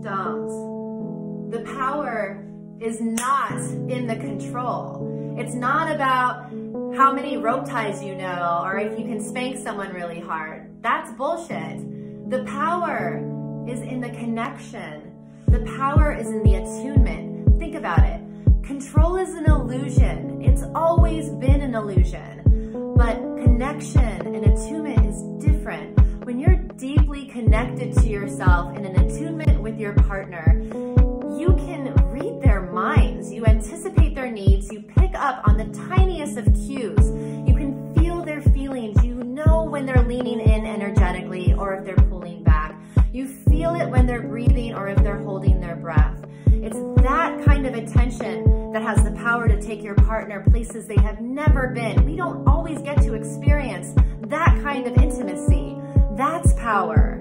Doms, the power is not in the control. It's not about how many rope ties you know or if you can spank someone really hard. That's bullshit. The power is in the connection. The power is in the attunement. Think about it. Control is an illusion. It's always been an illusion. But connection and attunement is different. When you're deeply connected to yourself in an attunement with your partner, you can read their minds. You anticipate their needs. You pick up on the tiniest of cues. You can feel their feelings. You know when they're leaning in energetically or if they're pulling back. You feel it when they're breathing or if they're holding their breath. It's that kind of attention that has the power to take your partner places they have never been. We don't always get to experience that kind of intimacy. That's power.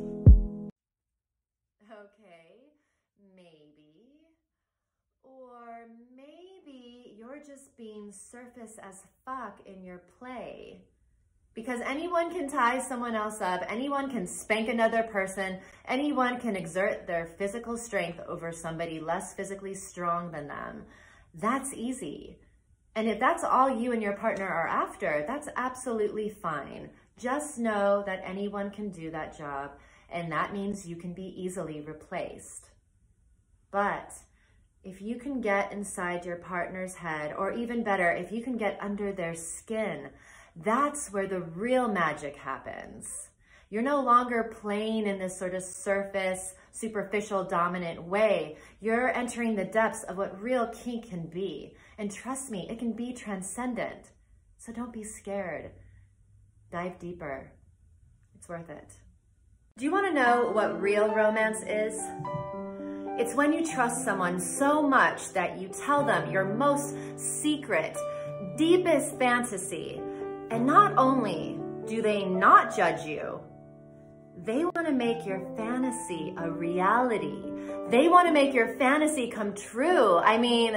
Okay, maybe. Or maybe you're just being surface as fuck in your play. Because anyone can tie someone else up, anyone can spank another person, anyone can exert their physical strength over somebody less physically strong than them. That's easy. And if that's all you and your partner are after, that's absolutely fine. Just know that anyone can do that job, and that means you can be easily replaced. But if you can get inside your partner's head, or even better, if you can get under their skin, that's where the real magic happens. You're no longer playing in this sort of surface, superficial, dominant way. You're entering the depths of what real kink can be. And trust me, it can be transcendent. So don't be scared. Dive deeper. It's worth it. Do you want to know what real romance is? It's when you trust someone so much that you tell them your most secret, deepest fantasy. And not only do they not judge you, they want to make your fantasy a reality. They want to make your fantasy come true. I mean,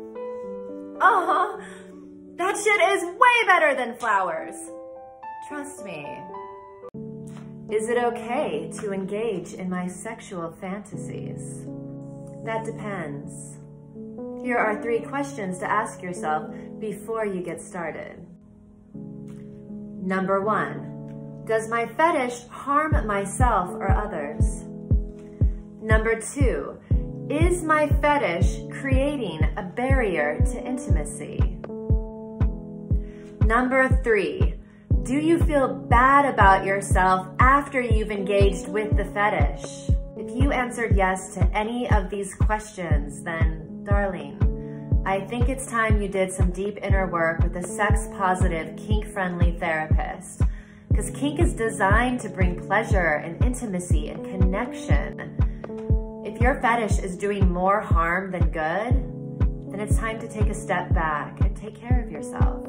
that shit is way better than flowers. Trust me. Is it okay to engage in my sexual fantasies? That depends. Here are 3 questions to ask yourself before you get started. Number 1, does my fetish harm myself or others? Number 2, is my fetish creating a barrier to intimacy? Number 3, do you feel bad about yourself after you've engaged with the fetish? If you answered yes to any of these questions, then darling, I think it's time you did some deep inner work with a sex-positive, kink-friendly therapist. Because kink is designed to bring pleasure and intimacy and connection. If your fetish is doing more harm than good, then it's time to take a step back and take care of yourself.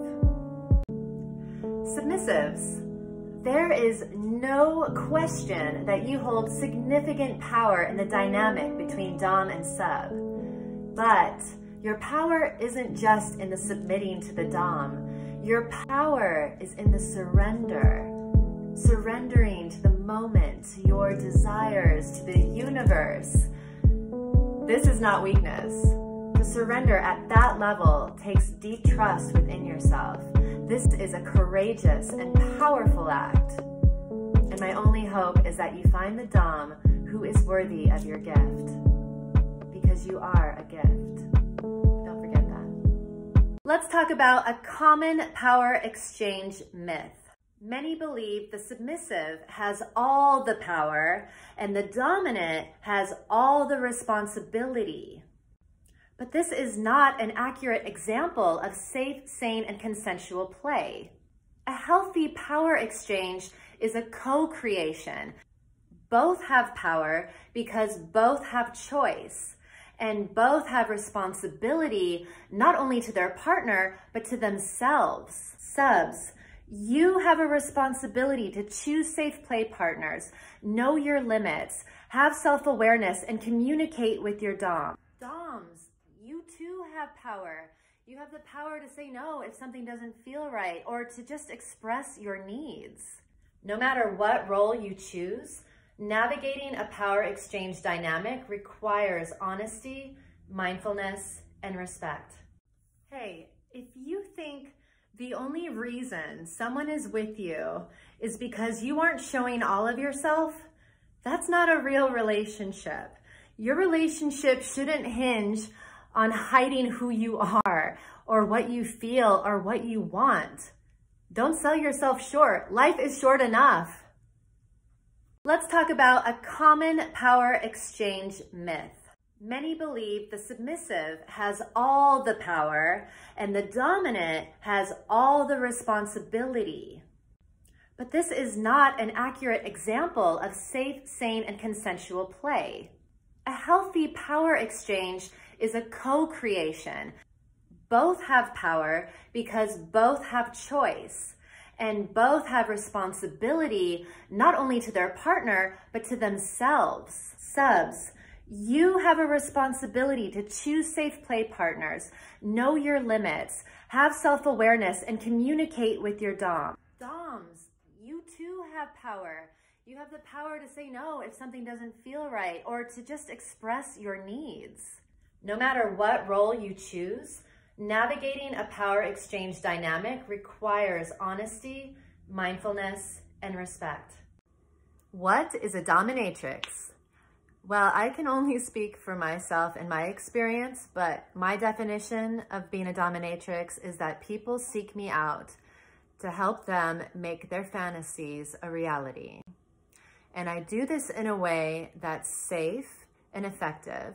Submissives, there is no question that you hold significant power in the dynamic between Dom and Sub. But your power isn't just in the submitting to the Dom. Your power is in the surrender. Surrendering to the moment, to your desires, to the universe. This is not weakness. To surrender at that level takes deep trust within yourself. This is a courageous and powerful act. And my only hope is that you find the Dom who is worthy of your gift. Because you are a gift. Don't forget that. Let's talk about a common power exchange myth. Many believe the submissive has all the power and the dominant has all the responsibility. But this is not an accurate example of safe, sane, and consensual play. A healthy power exchange is a co-creation. Both have power because both have choice, and both have responsibility not only to their partner, but to themselves. Subs, you have a responsibility to choose safe play partners, know your limits, have self-awareness, and communicate with your Dom. Doms, you too have power. You have the power to say no if something doesn't feel right, or to just express your needs. No matter what role you choose, Navigating a power exchange dynamic requires honesty, mindfulness, and respect. Hey, if you think the only reason someone is with you is because you aren't showing all of yourself, that's not a real relationship. Your relationship shouldn't hinge on hiding who you are or what you feel or what you want. Don't sell yourself short. Life is short enough. Let's talk about a common power exchange myth. Many believe the submissive has all the power and the dominant has all the responsibility. But this is not an accurate example of safe, sane, and consensual play. A healthy power exchange is a co-creation. Both have power because both have choice, and both have responsibility not only to their partner, but to themselves. Subs, you have a responsibility to choose safe play partners, know your limits, have self-awareness, and communicate with your dom. Doms, you too have power. You have the power to say no if something doesn't feel right, or to just express your needs. No matter what role you choose, navigating a power exchange dynamic requires honesty, mindfulness, and respect. What is a dominatrix? Well, I can only speak for myself and my experience, but my definition of being a dominatrix is that people seek me out to help them make their fantasies a reality. And I do this in a way that's safe and effective.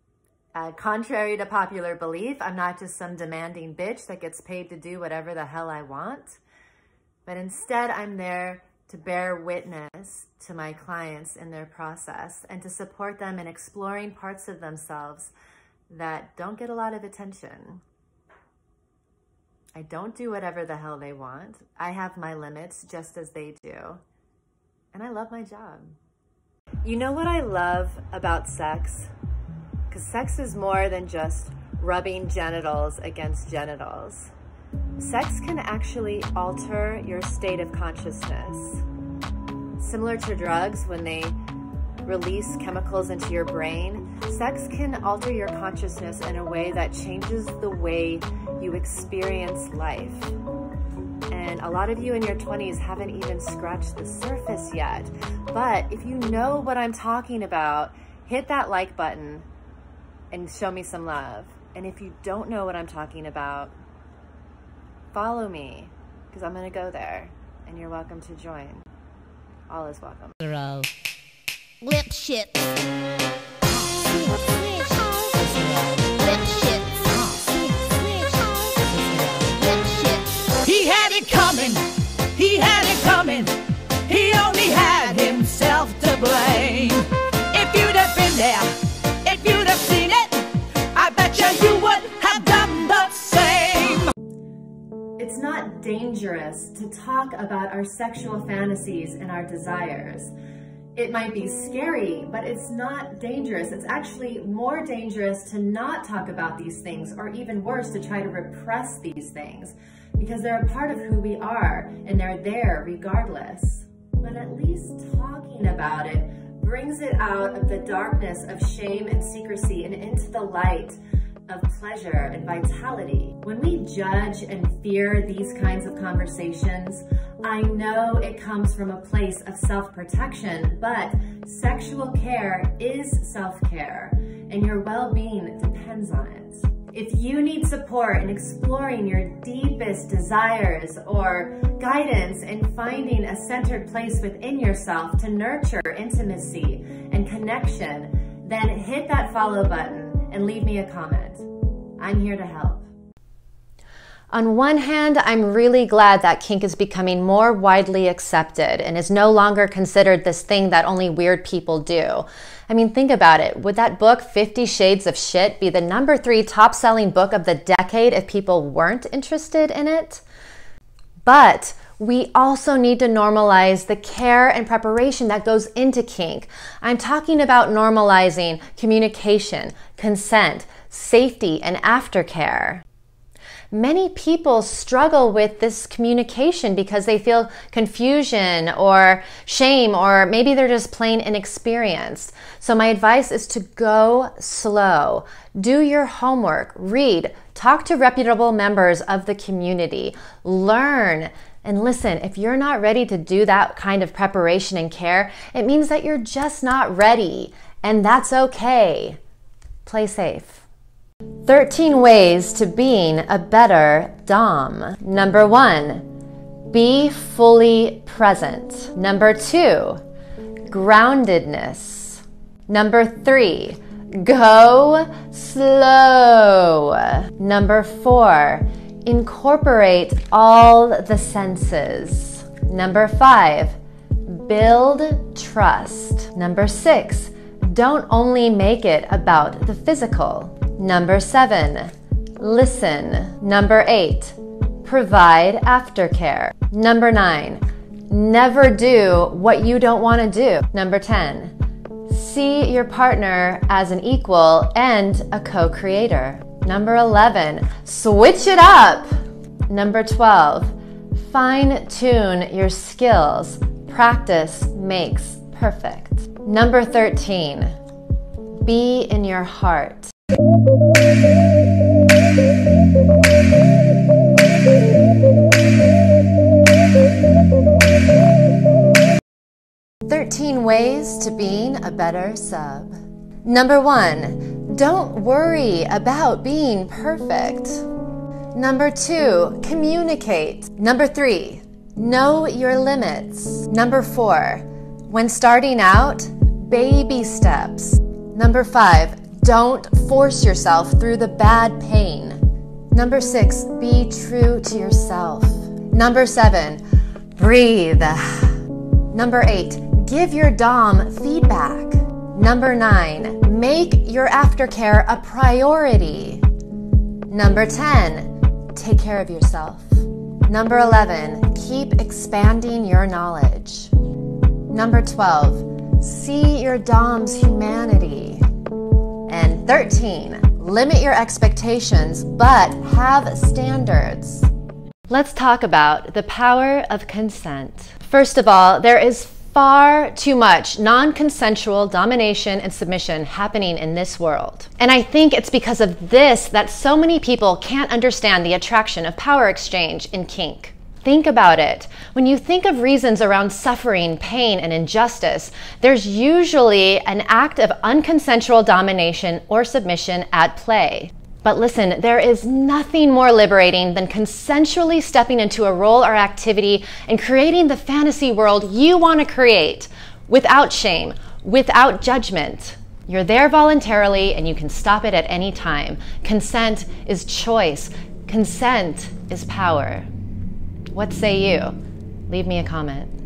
Contrary to popular belief, I'm not just some demanding bitch that gets paid to do whatever the hell I want, but instead I'm there to bear witness to my clients in their process and to support them in exploring parts of themselves that don't get a lot of attention. I don't do whatever the hell they want. I have my limits just as they do. And I love my job. You know what I love about sex? Because sex is more than just rubbing genitals against genitals. Sex can actually alter your state of consciousness. Similar to drugs, when they release chemicals into your brain, sex can alter your consciousness in a way that changes the way you experience life. And a lot of you in your 20s haven't even scratched the surface yet. But if you know what I'm talking about, hit that like button and show me some love. And if you don't know what I'm talking about, follow me, because I'm gonna go there, and you're welcome to join. All is welcome. Lip shit. He had it coming. He had it coming. He only had himself to blame. If you'd have been there, if you'd have seen it, I bet you would have done the same. It's not dangerous to talk about our sexual fantasies and our desires. It might be scary, but it's not dangerous. It's actually more dangerous to not talk about these things, or even worse, to try to repress these things, because they're a part of who we are and they're there regardless. But at least talking about it brings it out of the darkness of shame and secrecy and into the light of pleasure and vitality. When we judge and fear these kinds of conversations, I know it comes from a place of self-protection, but sexual care is self-care, and your well-being depends on it. If you need support in exploring your deepest desires or guidance in finding a centered place within yourself to nurture intimacy and connection, then hit that follow button and leave me a comment. I'm here to help. On one hand, I'm really glad that kink is becoming more widely accepted and is no longer considered this thing that only weird people do. I mean, think about it. Would that book, 50 Shades of Shit, be the #3 top-selling book of the decade if people weren't interested in it? But we also need to normalize the care and preparation that goes into kink. I'm talking about normalizing communication, consent, safety, and aftercare. Many people struggle with this communication because they feel confusion or shame, or maybe they're just plain inexperienced. So my advice is to go slow. Do your homework, read, talk to reputable members of the community, learn. And listen, if you're not ready to do that kind of preparation and care, it means that you're just not ready. And that's okay. Play safe. 13 ways to being a better Dom. Number 1, be fully present. Number 2, groundedness. Number 3, go slow. Number 4, incorporate all the senses. Number 5, build trust. Number 6, don't only make it about the physical. Number 7, listen. Number 8, provide aftercare. Number 9, never do what you don't want to do. Number 10, see your partner as an equal and a co-creator. Number 11, switch it up. Number 12, fine-tune your skills. Practice makes perfect. Number 13, be in your heart. "13 ways to being a better sub." Number 1, don't worry about being perfect. Number 2, communicate. Number 3, know your limits. Number 4, when starting out, baby steps. Number 5, don't force yourself through the bad pain. Number 6, be true to yourself. Number 7, breathe. Number 8, give your Dom feedback. Number 9, make your aftercare a priority. Number 10, take care of yourself. Number 11, keep expanding your knowledge. Number 12, see your Dom's humanity. And 13, limit your expectations, but have standards. Let's talk about the power of consent. First of all, there is far too much non-consensual domination and submission happening in this world. And I think it's because of this that so many people can't understand the attraction of power exchange in kink. Think about it. When you think of reasons around suffering, pain, and injustice, there's usually an act of unconsensual domination or submission at play. But listen, there is nothing more liberating than consensually stepping into a role or activity and creating the fantasy world you want to create without shame, without judgment. You're there voluntarily and you can stop it at any time. Consent is choice. Consent is power. What say you? Leave me a comment.